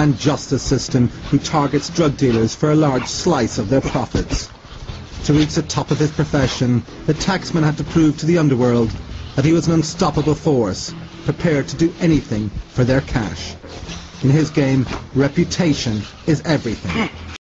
and justice system who targets drug dealers for a large slice of their profits. To reach the top of his profession, the taxman had to prove to the underworld that he was an unstoppable force, prepared to do anything for their cash. In his game, reputation is everything.